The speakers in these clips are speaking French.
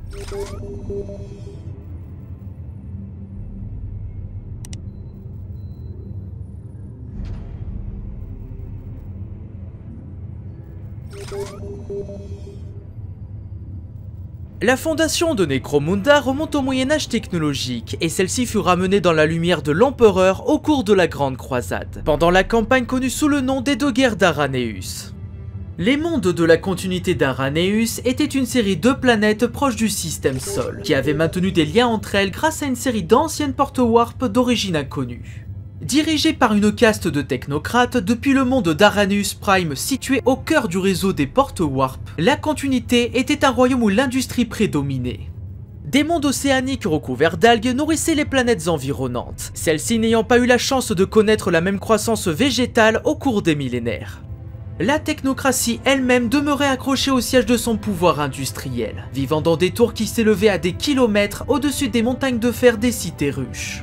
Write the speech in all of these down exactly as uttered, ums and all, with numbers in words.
La fondation de Necromunda remonte au Moyen-Âge technologique, et celle-ci fut ramenée dans la lumière de l'Empereur au cours de la Grande Croisade, pendant la campagne connue sous le nom des deux guerres d'Araneus. Les mondes de la continuité d'Araneus étaient une série de planètes proches du système Sol, qui avaient maintenu des liens entre elles grâce à une série d'anciennes portes warp d'origine inconnue. Dirigée par une caste de technocrates depuis le monde d'Araneus Prime situé au cœur du réseau des portes warp, la continuité était un royaume où l'industrie prédominait. Des mondes océaniques recouverts d'algues nourrissaient les planètes environnantes, celles-ci n'ayant pas eu la chance de connaître la même croissance végétale au cours des millénaires. La technocratie elle-même demeurait accrochée au siège de son pouvoir industriel, vivant dans des tours qui s'élevaient à des kilomètres au-dessus des montagnes de fer des cités ruches.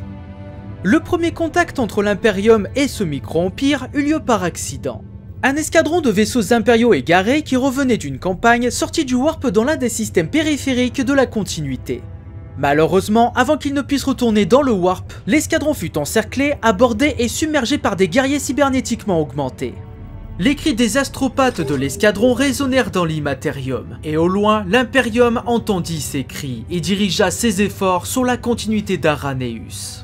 Le premier contact entre l'Imperium et ce micro-empire eut lieu par accident. Un escadron de vaisseaux impériaux égarés qui revenait d'une campagne sortit du warp dans l'un des systèmes périphériques de la continuité. Malheureusement, avant qu'il ne puisse retourner dans le warp, l'escadron fut encerclé, abordé et submergé par des guerriers cybernétiquement augmentés. Les cris des astropathes de l'escadron résonnèrent dans l'immatérium, et au loin, l'Imperium entendit ces cris et dirigea ses efforts sur la continuité d'Araneus.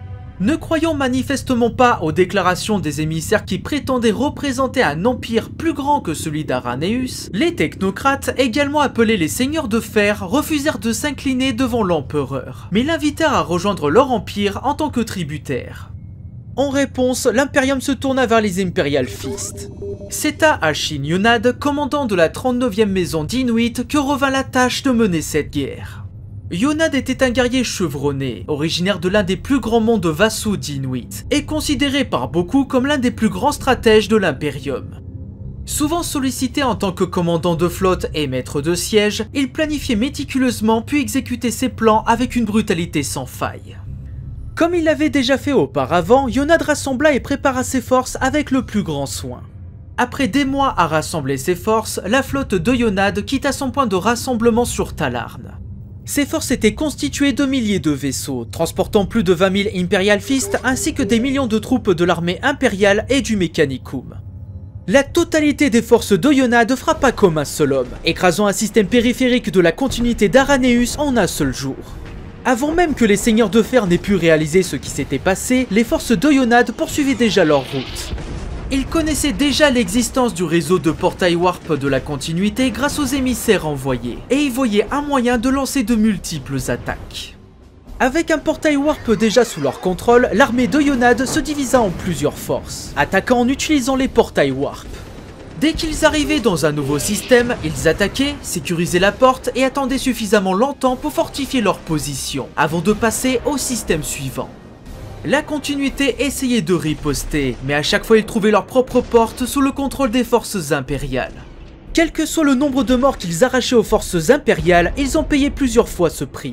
Ne croyant manifestement pas aux déclarations des émissaires qui prétendaient représenter un empire plus grand que celui d'Araneus, les technocrates, également appelés les seigneurs de fer, refusèrent de s'incliner devant l'empereur, mais l'invitèrent à rejoindre leur empire en tant que tributaire. En réponse, l'Imperium se tourna vers les Imperial Fists. C'est à Ashin Yonad, commandant de la trente-neuvième maison d'Inuit, que revint la tâche de mener cette guerre. Yonad était un guerrier chevronné, originaire de l'un des plus grands mondes vassaux d'Inuit, et considéré par beaucoup comme l'un des plus grands stratèges de l'Imperium. Souvent sollicité en tant que commandant de flotte et maître de siège, il planifiait méticuleusement puis exécutait ses plans avec une brutalité sans faille. Comme il l'avait déjà fait auparavant, Yonad rassembla et prépara ses forces avec le plus grand soin. Après des mois à rassembler ses forces, la flotte de Yonad quitta son point de rassemblement sur Talarn. Ces forces étaient constituées de milliers de vaisseaux, transportant plus de vingt mille Imperial Fists ainsi que des millions de troupes de l'armée impériale et du Mechanicum. La totalité des forces de Yonad frappa comme un seul homme, écrasant un système périphérique de la continuité d'Araneus en un seul jour. Avant même que les seigneurs de fer n'aient pu réaliser ce qui s'était passé, les forces de Yonad poursuivaient déjà leur route. Ils connaissaient déjà l'existence du réseau de portails warp de la continuité grâce aux émissaires envoyés, et y voyaient un moyen de lancer de multiples attaques. Avec un portail warp déjà sous leur contrôle, l'armée de Yonad se divisa en plusieurs forces, attaquant en utilisant les portails warp. Dès qu'ils arrivaient dans un nouveau système, ils attaquaient, sécurisaient la porte et attendaient suffisamment longtemps pour fortifier leur position, avant de passer au système suivant. La continuité essayait de riposter, mais à chaque fois ils trouvaient leur propre porte sous le contrôle des forces impériales. Quel que soit le nombre de morts qu'ils arrachaient aux forces impériales, ils ont payé plusieurs fois ce prix.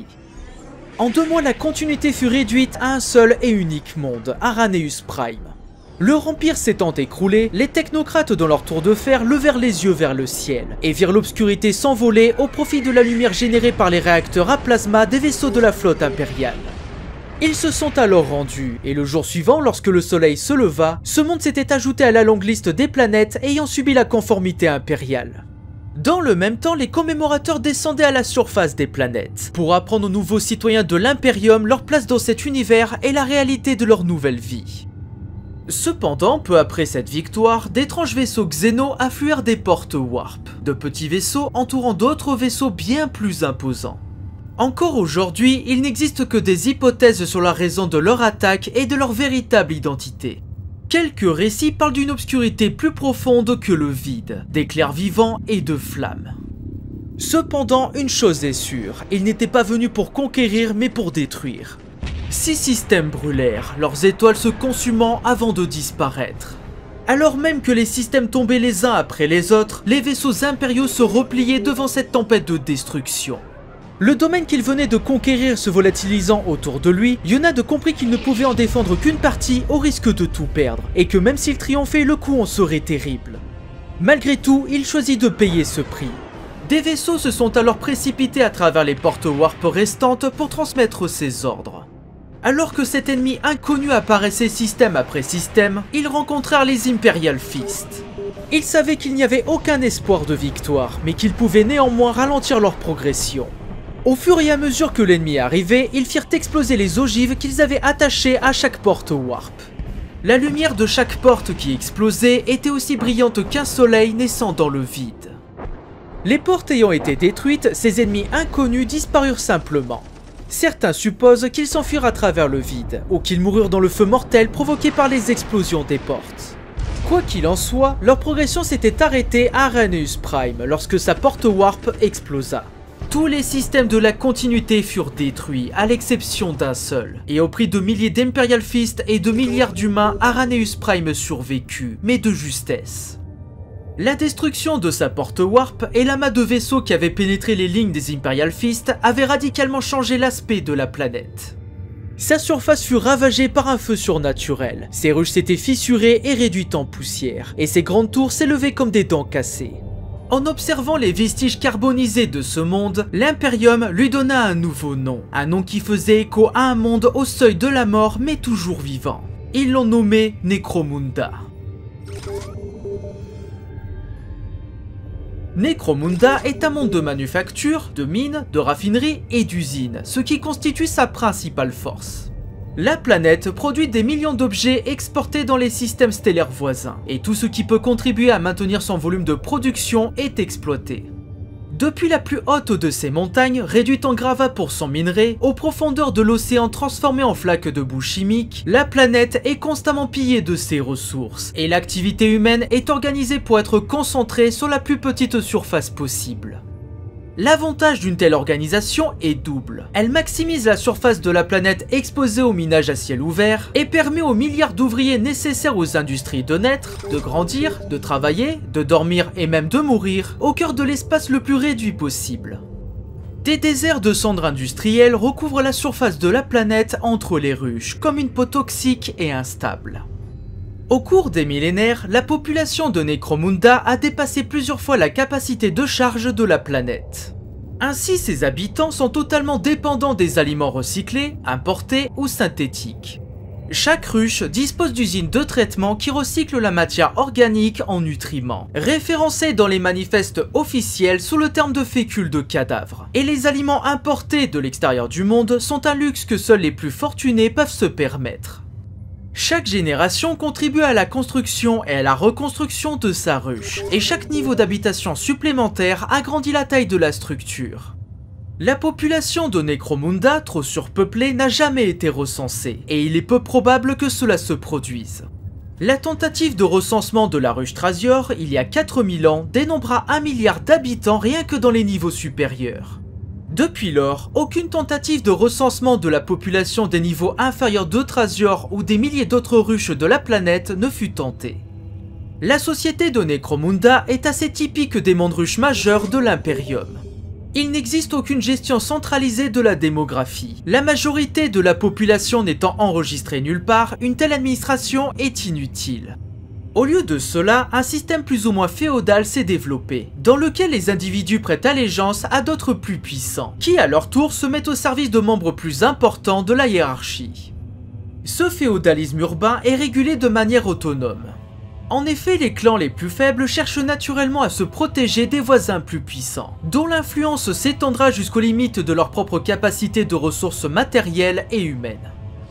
En deux mois, la continuité fut réduite à un seul et unique monde, Araneus Prime. Leur empire s'étant écroulé, les technocrates dans leur tour de fer levèrent les yeux vers le ciel et virent l'obscurité s'envoler au profit de la lumière générée par les réacteurs à plasma des vaisseaux de la flotte impériale. Ils se sont alors rendus, et le jour suivant, lorsque le soleil se leva, ce monde s'était ajouté à la longue liste des planètes ayant subi la conformité impériale. Dans le même temps, les commémorateurs descendaient à la surface des planètes, pour apprendre aux nouveaux citoyens de l'Imperium leur place dans cet univers et la réalité de leur nouvelle vie. Cependant, peu après cette victoire, d'étranges vaisseaux Xeno affluèrent des portes warp, de petits vaisseaux entourant d'autres vaisseaux bien plus imposants. Encore aujourd'hui, il n'existe que des hypothèses sur la raison de leur attaque et de leur véritable identité. Quelques récits parlent d'une obscurité plus profonde que le vide, d'éclairs vivants et de flammes. Cependant, une chose est sûre, ils n'étaient pas venus pour conquérir mais pour détruire. Six systèmes brûlèrent, leurs étoiles se consumant avant de disparaître. Alors même que les systèmes tombaient les uns après les autres, les vaisseaux impériaux se repliaient devant cette tempête de destruction. Le domaine qu'il venait de conquérir se volatilisant autour de lui, Yonad comprit qu'il ne pouvait en défendre qu'une partie au risque de tout perdre, et que même s'il triomphait, le coup en serait terrible. Malgré tout, il choisit de payer ce prix. Des vaisseaux se sont alors précipités à travers les portes warp restantes pour transmettre ses ordres. Alors que cet ennemi inconnu apparaissait système après système, ils rencontrèrent les Imperial Fist. Ils savaient qu'il n'y avait aucun espoir de victoire, mais qu'ils pouvaient néanmoins ralentir leur progression. Au fur et à mesure que l'ennemi arrivait, ils firent exploser les ogives qu'ils avaient attachées à chaque porte warp. La lumière de chaque porte qui explosait était aussi brillante qu'un soleil naissant dans le vide. Les portes ayant été détruites, ces ennemis inconnus disparurent simplement. Certains supposent qu'ils s'enfuirent à travers le vide, ou qu'ils moururent dans le feu mortel provoqué par les explosions des portes. Quoi qu'il en soit, leur progression s'était arrêtée à Araneus Prime lorsque sa porte warp explosa. Tous les systèmes de la continuité furent détruits, à l'exception d'un seul, et au prix de milliers d'Imperial Fist et de milliards d'humains, Araneus Prime survécut, mais de justesse. La destruction de sa porte warp et l'amas de vaisseaux qui avaient pénétré les lignes des Imperial Fist avaient radicalement changé l'aspect de la planète. Sa surface fut ravagée par un feu surnaturel, ses ruches s'étaient fissurées et réduites en poussière, et ses grandes tours s'élevaient comme des dents cassées. En observant les vestiges carbonisés de ce monde, l'Imperium lui donna un nouveau nom, un nom qui faisait écho à un monde au seuil de la mort mais toujours vivant. Ils l'ont nommé Necromunda. Necromunda est un monde de manufacture, de mines, de raffineries et d'usines, ce qui constitue sa principale force. La planète produit des millions d'objets exportés dans les systèmes stellaires voisins, et tout ce qui peut contribuer à maintenir son volume de production est exploité. Depuis la plus haute de ces montagnes, réduite en gravats pour son minerai, aux profondeurs de l'océan transformé en flaques de boue chimique, la planète est constamment pillée de ses ressources, et l'activité humaine est organisée pour être concentrée sur la plus petite surface possible. L'avantage d'une telle organisation est double. Elle maximise la surface de la planète exposée au minage à ciel ouvert et permet aux milliards d'ouvriers nécessaires aux industries de naître, de grandir, de travailler, de dormir et même de mourir au cœur de l'espace le plus réduit possible. Des déserts de cendres industrielles recouvrent la surface de la planète entre les ruches, comme une peau toxique et instable. Au cours des millénaires, la population de Necromunda a dépassé plusieurs fois la capacité de charge de la planète. Ainsi, ses habitants sont totalement dépendants des aliments recyclés, importés ou synthétiques. Chaque ruche dispose d'usines de traitement qui recyclent la matière organique en nutriments, référencés dans les manifestes officiels sous le terme de fécule de cadavre. Et les aliments importés de l'extérieur du monde sont un luxe que seuls les plus fortunés peuvent se permettre. Chaque génération contribue à la construction et à la reconstruction de sa ruche, et chaque niveau d'habitation supplémentaire agrandit la taille de la structure. La population de Necromunda, trop surpeuplée, n'a jamais été recensée, et il est peu probable que cela se produise. La tentative de recensement de la ruche Trasior, il y a quatre mille ans, dénombra un milliard d'habitants rien que dans les niveaux supérieurs. Depuis lors, aucune tentative de recensement de la population des niveaux inférieurs de Trasior ou des milliers d'autres ruches de la planète ne fut tentée. La société de Necromunda est assez typique des mondes ruches majeurs de l'Imperium. Il n'existe aucune gestion centralisée de la démographie. La majorité de la population n'étant enregistrée nulle part, une telle administration est inutile. Au lieu de cela, un système plus ou moins féodal s'est développé, dans lequel les individus prêtent allégeance à d'autres plus puissants, qui à leur tour se mettent au service de membres plus importants de la hiérarchie. Ce féodalisme urbain est régulé de manière autonome. En effet, les clans les plus faibles cherchent naturellement à se protéger des voisins plus puissants, dont l'influence s'étendra jusqu'aux limites de leur propre capacité de ressources matérielles et humaines.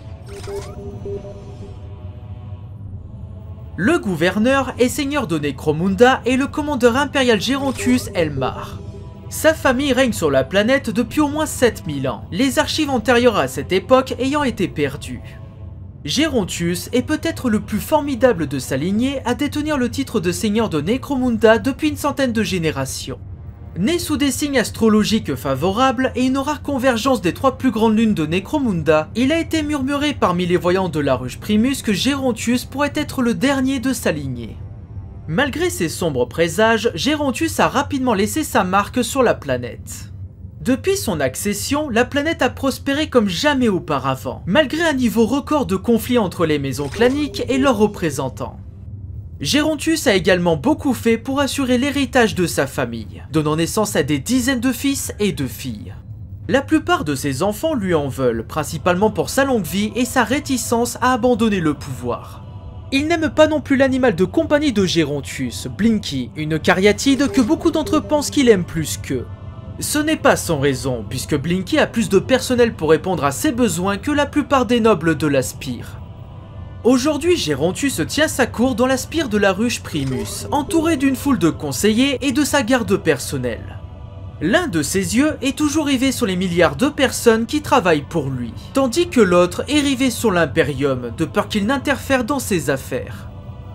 Le gouverneur et seigneur de Necromunda est le commandeur impérial Gerontius Elmar. Sa famille règne sur la planète depuis au moins sept mille ans, les archives antérieures à cette époque ayant été perdues. Gerontius est peut-être le plus formidable de sa lignée à détenir le titre de seigneur de Necromunda depuis une centaine de générations. Né sous des signes astrologiques favorables et une rare convergence des trois plus grandes lunes de Necromunda, il a été murmuré parmi les voyants de la ruche Primus que Gerontius pourrait être le dernier de sa lignée. Malgré ses sombres présages, Gerontius a rapidement laissé sa marque sur la planète. Depuis son accession, la planète a prospéré comme jamais auparavant, malgré un niveau record de conflits entre les maisons claniques et leurs représentants. Gérontius a également beaucoup fait pour assurer l'héritage de sa famille, donnant naissance à des dizaines de fils et de filles. La plupart de ses enfants lui en veulent, principalement pour sa longue vie et sa réticence à abandonner le pouvoir. Il n'aime pas non plus l'animal de compagnie de Gérontius, Blinky, une cariatide que beaucoup d'entre eux pensent qu'il aime plus qu'eux. Ce n'est pas sans raison, puisque Blinky a plus de personnel pour répondre à ses besoins que la plupart des nobles de la Spire. Aujourd'hui, Gérontius tient sa cour dans la spire de la ruche Primus, entouré d'une foule de conseillers et de sa garde personnelle. L'un de ses yeux est toujours rivé sur les milliards de personnes qui travaillent pour lui, tandis que l'autre est rivé sur l'Imperium, de peur qu'il n'interfère dans ses affaires.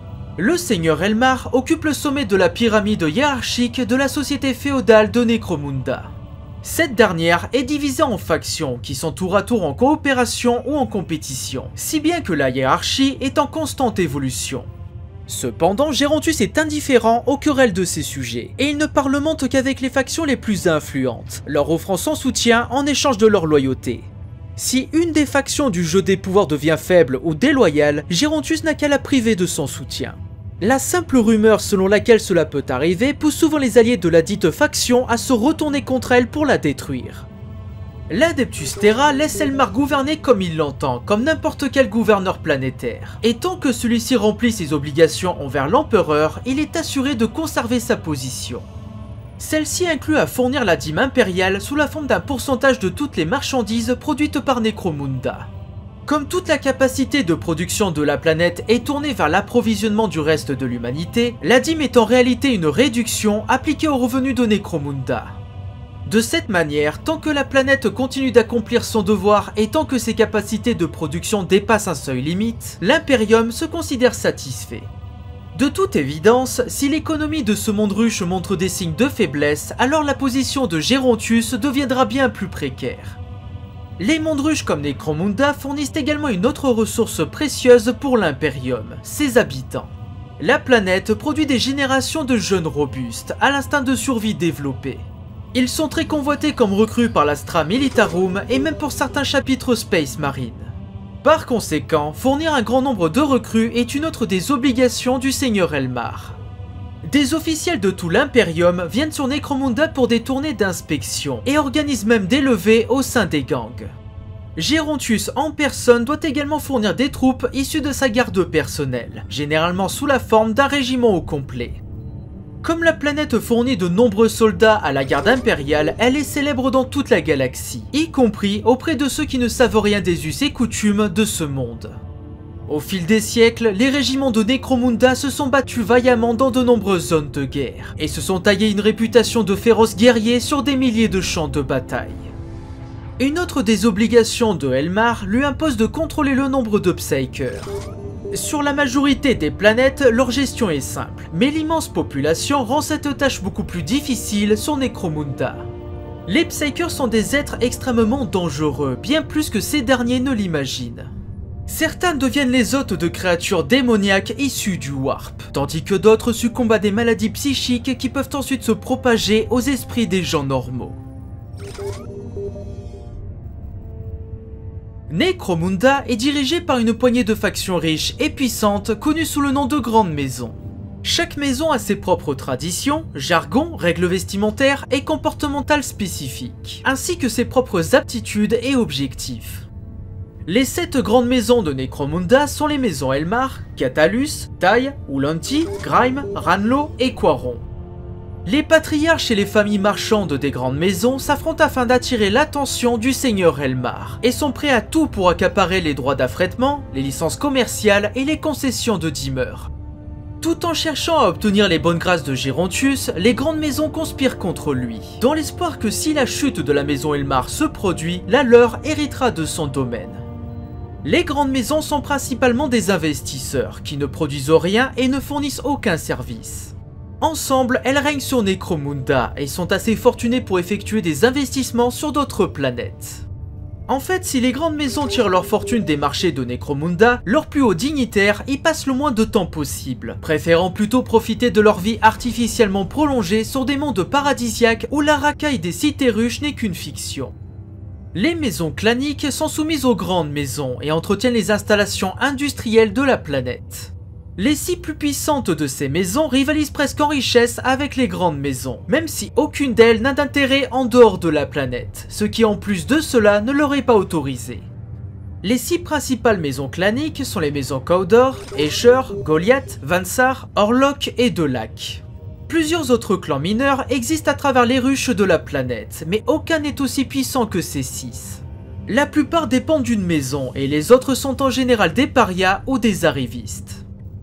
Le seigneur Elmar occupe le sommet de la pyramide hiérarchique de la société féodale de Necromunda. Cette dernière est divisée en factions qui sont tour à tour en coopération ou en compétition, si bien que la hiérarchie est en constante évolution. Cependant, Gérontius est indifférent aux querelles de ses sujets, et il ne parlemente qu'avec les factions les plus influentes, leur offrant son soutien en échange de leur loyauté. Si une des factions du jeu des pouvoirs devient faible ou déloyale, Gérontius n'a qu'à la priver de son soutien. La simple rumeur selon laquelle cela peut arriver pousse souvent les alliés de la dite faction à se retourner contre elle pour la détruire. L'Adeptus Terra laisse Elmar gouverner comme il l'entend, comme n'importe quel gouverneur planétaire. Et tant que celui-ci remplit ses obligations envers l'empereur, il est assuré de conserver sa position. Celle-ci inclut à fournir la dîme impériale sous la forme d'un pourcentage de toutes les marchandises produites par Necromunda. Comme toute la capacité de production de la planète est tournée vers l'approvisionnement du reste de l'humanité, la dîme est en réalité une réduction appliquée aux revenus de Necromunda. De cette manière, tant que la planète continue d'accomplir son devoir et tant que ses capacités de production dépassent un seuil limite, l'Imperium se considère satisfait. De toute évidence, si l'économie de ce monde ruche montre des signes de faiblesse, alors la position de Gérontius deviendra bien plus précaire. Les mondes ruches comme Necromunda fournissent également une autre ressource précieuse pour l'Imperium, ses habitants. La planète produit des générations de jeunes robustes, à l'instinct de survie développé. Ils sont très convoités comme recrues par l'Astra Militarum et même pour certains chapitres Space Marine. Par conséquent, fournir un grand nombre de recrues est une autre des obligations du seigneur Elmar. Des officiels de tout l'Imperium viennent sur Necromunda pour des tournées d'inspection et organisent même des levées au sein des gangs. Gérontius en personne doit également fournir des troupes issues de sa garde personnelle, généralement sous la forme d'un régiment au complet. Comme la planète fournit de nombreux soldats à la garde impériale, elle est célèbre dans toute la galaxie, y compris auprès de ceux qui ne savent rien des us et coutumes de ce monde. Au fil des siècles, les régiments de Necromunda se sont battus vaillamment dans de nombreuses zones de guerre, et se sont taillés une réputation de féroces guerriers sur des milliers de champs de bataille. Une autre des obligations de Elmar lui impose de contrôler le nombre de Psykers. Sur la majorité des planètes, leur gestion est simple, mais l'immense population rend cette tâche beaucoup plus difficile sur Necromunda. Les Psykers sont des êtres extrêmement dangereux, bien plus que ces derniers ne l'imaginent. Certains deviennent les hôtes de créatures démoniaques issues du Warp, tandis que d'autres succombent à des maladies psychiques qui peuvent ensuite se propager aux esprits des gens normaux. Necromunda est dirigée par une poignée de factions riches et puissantes connues sous le nom de Grandes Maisons. Chaque maison a ses propres traditions, jargons, règles vestimentaires et comportementales spécifiques, ainsi que ses propres aptitudes et objectifs. Les sept grandes maisons de Necromunda sont les maisons Elmar, Catalus, Tai, Ulanti, Grime, Ranlo et Quaron. Les patriarches et les familles marchandes des grandes maisons s'affrontent afin d'attirer l'attention du seigneur Elmar, et sont prêts à tout pour accaparer les droits d'affrètement, les licences commerciales et les concessions de demeure. Tout en cherchant à obtenir les bonnes grâces de Gérontius, les grandes maisons conspirent contre lui, dans l'espoir que si la chute de la maison Elmar se produit, la leur héritera de son domaine. Les grandes maisons sont principalement des investisseurs, qui ne produisent rien et ne fournissent aucun service. Ensemble, elles règnent sur Necromunda et sont assez fortunées pour effectuer des investissements sur d'autres planètes. En fait, si les grandes maisons tirent leur fortune des marchés de Necromunda, leurs plus hauts dignitaires y passent le moins de temps possible, préférant plutôt profiter de leur vie artificiellement prolongée sur des mondes paradisiaques où la racaille des cités ruches n'est qu'une fiction. Les maisons claniques sont soumises aux grandes maisons et entretiennent les installations industrielles de la planète. Les six plus puissantes de ces maisons rivalisent presque en richesse avec les grandes maisons, même si aucune d'elles n'a d'intérêt en dehors de la planète, ce qui en plus de cela ne leur est pas autorisé. Les six principales maisons claniques sont les maisons Cawdor, Escher, Goliath, Vansar, Orlok et Delaque. Plusieurs autres clans mineurs existent à travers les ruches de la planète, mais aucun n'est aussi puissant que ces six. La plupart dépendent d'une maison et les autres sont en général des parias ou des arrivistes.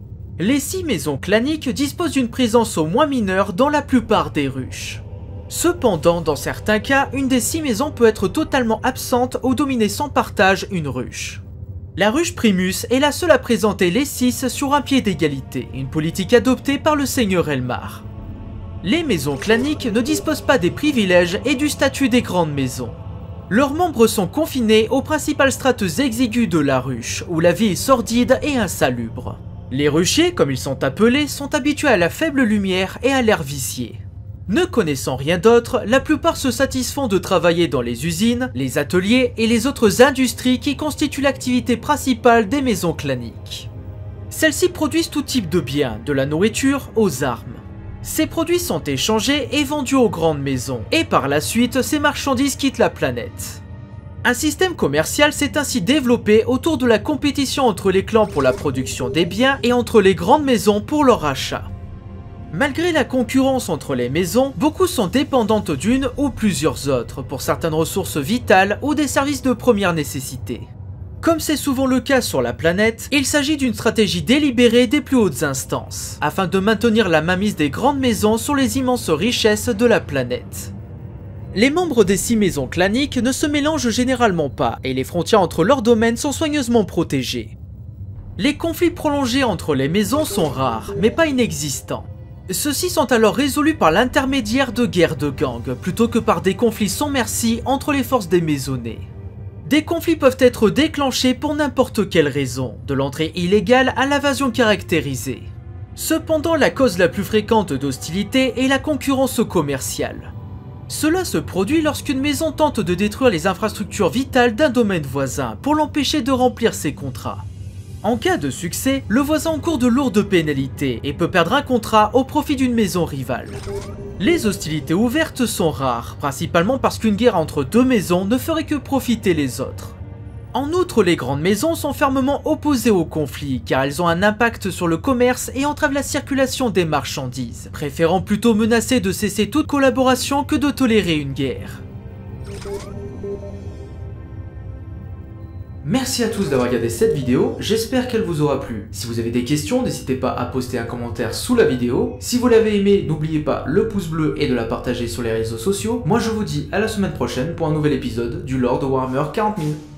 Les six maisons claniques disposent d'une présence au moins mineure dans la plupart des ruches. Cependant, dans certains cas, une des six maisons peut être totalement absente ou dominer sans partage une ruche. La ruche Primus est la seule à présenter les six sur un pied d'égalité, une politique adoptée par le seigneur Elmar. Les maisons claniques ne disposent pas des privilèges et du statut des grandes maisons. Leurs membres sont confinés aux principales strates exiguës de la ruche, où la vie est sordide et insalubre. Les ruchiers, comme ils sont appelés, sont habitués à la faible lumière et à l'air vicié. Ne connaissant rien d'autre, la plupart se satisfont de travailler dans les usines, les ateliers et les autres industries qui constituent l'activité principale des maisons claniques. Celles-ci produisent tout type de biens, de la nourriture aux armes. Ces produits sont échangés et vendus aux grandes maisons, et par la suite, ces marchandises quittent la planète. Un système commercial s'est ainsi développé autour de la compétition entre les clans pour la production des biens et entre les grandes maisons pour leur achat. Malgré la concurrence entre les maisons, beaucoup sont dépendantes d'une ou plusieurs autres pour certaines ressources vitales ou des services de première nécessité. Comme c'est souvent le cas sur la planète, il s'agit d'une stratégie délibérée des plus hautes instances, afin de maintenir la mainmise des grandes maisons sur les immenses richesses de la planète. Les membres des six maisons claniques ne se mélangent généralement pas et les frontières entre leurs domaines sont soigneusement protégées. Les conflits prolongés entre les maisons sont rares, mais pas inexistants. Ceux-ci sont alors résolus par l'intermédiaire de guerres de gangs, plutôt que par des conflits sans merci entre les forces des maisonnées. Des conflits peuvent être déclenchés pour n'importe quelle raison, de l'entrée illégale à l'invasion caractérisée. Cependant, la cause la plus fréquente d'hostilité est la concurrence commerciale. Cela se produit lorsqu'une maison tente de détruire les infrastructures vitales d'un domaine voisin pour l'empêcher de remplir ses contrats. En cas de succès, le voisin encourt de lourdes pénalités et peut perdre un contrat au profit d'une maison rivale. Les hostilités ouvertes sont rares, principalement parce qu'une guerre entre deux maisons ne ferait que profiter les autres. En outre, les grandes maisons sont fermement opposées au conflit car elles ont un impact sur le commerce et entravent la circulation des marchandises, préférant plutôt menacer de cesser toute collaboration que de tolérer une guerre. Merci à tous d'avoir regardé cette vidéo, j'espère qu'elle vous aura plu. Si vous avez des questions, n'hésitez pas à poster un commentaire sous la vidéo. Si vous l'avez aimé, n'oubliez pas le pouce bleu et de la partager sur les réseaux sociaux. Moi je vous dis à la semaine prochaine pour un nouvel épisode du Lore de Warhammer quarante mille.